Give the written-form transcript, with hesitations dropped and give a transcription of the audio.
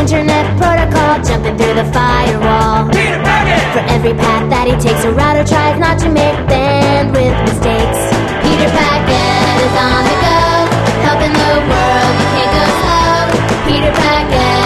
internet protocol, jumping through the firewall. Peter Packet! For every path that he takes, a router tries not to make bandwidth mistakes. Peter Packet is on the go, helping the world, you can't go slow. Peter Packet